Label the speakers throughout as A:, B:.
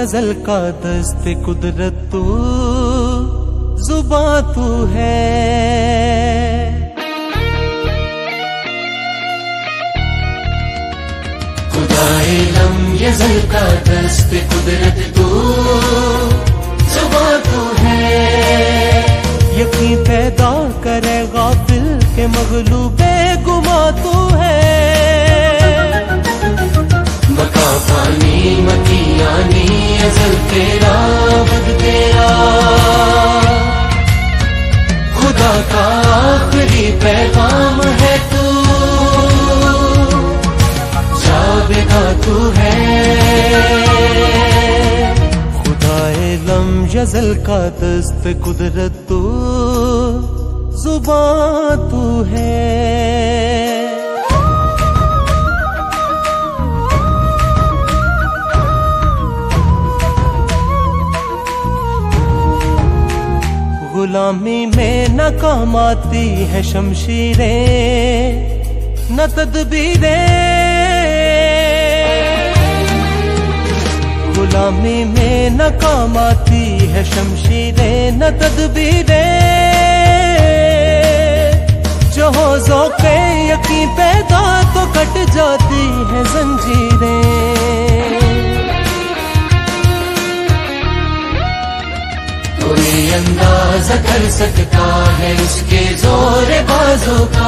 A: यज़ल का दस्ते कुदरत तू, जुबां तू है। खुदाए लम यज़ल का दस्ते कुदरत तू, जुबां तू है। यकीन पैदा करे गाफिल के मगलूबे गुमा तू है। मका पानी मकियानी अज़ल तेरा बद तेरा, खुदा का आखिरी पैगाम है तू, जावेदा तू है। खुदाए लम यज़ल का दस्त कुदरत तू, जुबां तू है। गुलामी में न काम आती है शमशीरें न तदबीरें, गुलामी में न काम आती है शमशीरें न तदबीरें। जो हो ज़ौक़े यकीन पैदा तो कट जाती है जंजीरें। कोई अंदाज़ा कर सकता है उसके ज़ोर बाजों का,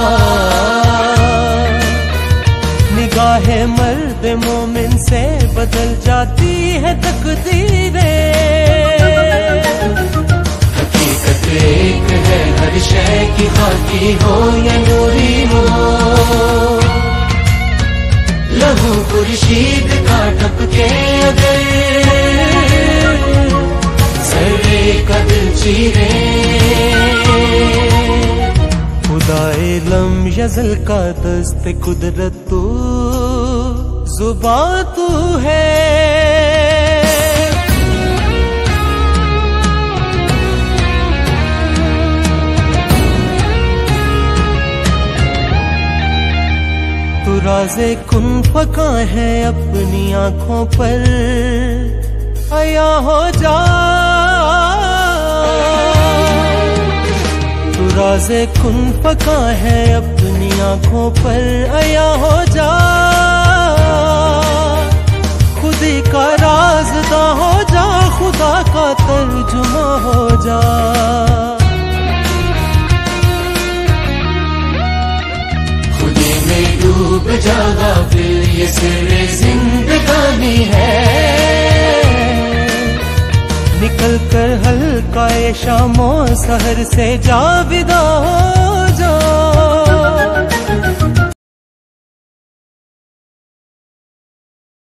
A: निगाहे मर्द मोमिन से बदल जाती है तकदीरें। हकीकत एक है हर शय की, खाकी हो या नूरी हो। लहू खुर्शीद का टपके अगर सरे कदल चीरे। खुदाए लम यज़ल का दस्त कुदरत तू, जुबां तू है। तू राज़े कुन फका है अपनी आँखों पर, आया हो जा। तू राज़े कुन फका है अपनी आँखों पर, आया हो जा। खुदी का राज़दा हो जा, खुदा का तर्जुमा हो जा। खुदी में डूब जा गाफिल, ये सिर्रे जिंदगानी है। निकल कर हल्का शामो सहर से जा विदा हो।